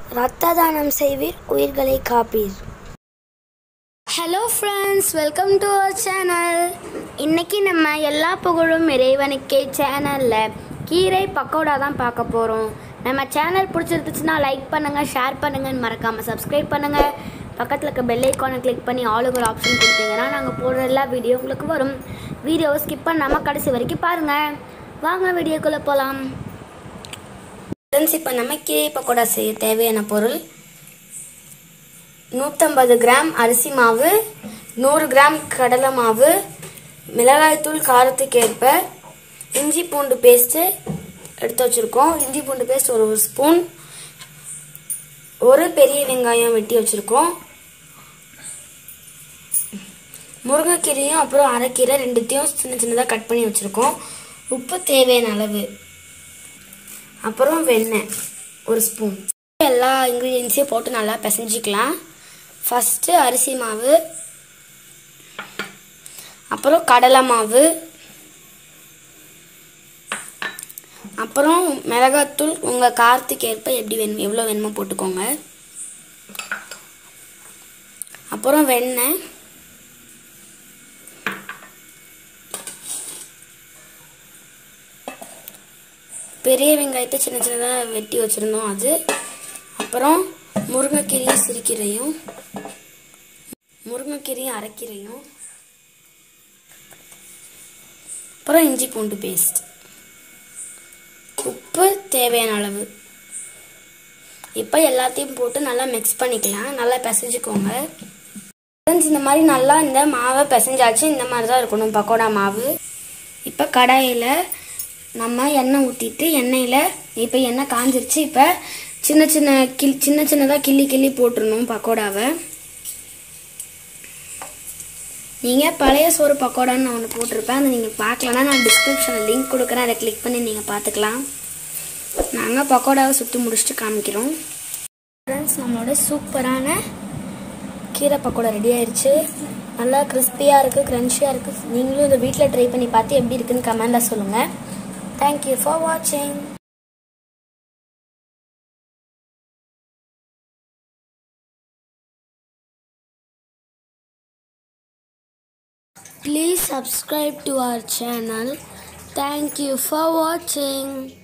ரத்த தானம் செய்வீர், உயிர்களை காப்பீர். Hello friends, welcome to our channel. இன்றைக்கி நம்ம எல்லா புகழும் இறைவனுக்கே சேனலில் கீரை பக்கோடா தான் பார்க்க போகிறோம். நம்ம சேனல் பிடிச்சிருந்துச்சுன்னா லைக் பண்ணுங்கள், ஷேர் பண்ணுங்கன்னு மறக்காமல் சப்ஸ்கிரைப் பண்ணுங்கள். பக்கத்தில் இருக்க பெல் ஐக்கானை கிளிக் பண்ணி ஆளுங்கிற ஆப்ஷன் கொடுத்தீங்கன்னா நாங்கள் போடுற எல்லா வீடியோ உங்களுக்கு வரும். வீடியோவை ஸ்கிப் பண்ணாமல் கடைசி வரைக்கும் பாருங்கள். வாங்க வீடியோக்குள்ளே போகலாம். இப்போ நம்ம கீரை பக்கோடா செய்ய தேவையான பொருள் 150 கிராம் அரிசி மாவு, 100 கிராம் கடலை மாவு, மிளகாய்த்தூள் காரத்துக்கு ஏற்ப, இஞ்சி பூண்டு பேஸ்ட்டு எடுத்து வச்சுருக்கோம். இஞ்சி பூண்டு பேஸ்ட் ஒரு ஸ்பூன், ஒரு பெரிய வெங்காயம் வெட்டி வச்சுருக்கோம், முருங்கைக்கீரையும் அப்புறம் அரைக்கீரை ரெண்டுத்தையும் சின்ன சின்னதாக கட் பண்ணி வச்சுருக்கோம். உப்பு தேவையான அளவு, அப்புறம் வெண்ணெய் ஒரு ஸ்பூன். எல்லா இன்க்ரீடியன்ஸையும் போட்டு நல்லா பிசைஞ்சிக்கலாம். ஃபஸ்ட்டு அரிசி மாவு, அப்புறம் கடலை மாவு, அப்புறம் மிளகாத்தூள் உங்கள் காரத்துக்கு ஏற்ப எவ்வளோ வேணுமோ போட்டுக்கோங்க. அப்புறம் வெண்ணெய், பெரிய வெங்காயத்தை சின்ன சின்னதாக வெட்டி வச்சுருந்தோம் அது, அப்புறம் முருங்கைக்கீரையும் அரைக்கீரையும், அப்புறம் இஞ்சி பூண்டு பேஸ்ட், உப்பு தேவையான அளவு. இப்போ எல்லாத்தையும் போட்டு நல்லா மிக்ஸ் பண்ணிக்கலாம். நல்லா பிசைஞ்சுக்கோங்க. இந்த மாதிரி நல்லா இந்த மாவை பிசைஞ்சாச்சு. இந்த மாதிரி தான் இருக்கணும் பக்கோடா மாவு. இப்போ கடாயில் நம்ம எண்ணெய் ஊற்றிட்டு, எண்ணெயில் இப்போ எண்ணெய் காஞ்சிருச்சு. இப்போ சின்ன சின்னதாக கிள்ளி போட்டுடணும் பக்கோடாவை. நீங்கள் பழைய சோறு பக்கோடான்னு நான் ஒன்று போட்டிருப்பேன், அதை நீங்கள் பார்க்கலன்னா நான் டிஸ்கிரிப்ஷனில் லிங்க் கொடுக்குறேன், அதை கிளிக் பண்ணி நீங்கள் பார்த்துக்கலாம். நாங்கள் பக்கோடாவை சுற்றி முடிச்சுட்டு காமிக்கிறோம். ஃப்ரெண்ட்ஸ், நம்மளோட சூப்பரான கீரை பக்கோடா ரெடி ஆயிடுச்சு. நல்லா கிறிஸ்பியாக இருக்குது, க்ரன்ச்சியாக இருக்குது. நீங்களும் இதை வீட்டில் ட்ரை பண்ணி பார்த்து எப்படி இருக்குன்னு கமெண்டில் சொல்லுங்கள். Thank you for watching. Please subscribe to our channel. Thank you for watching.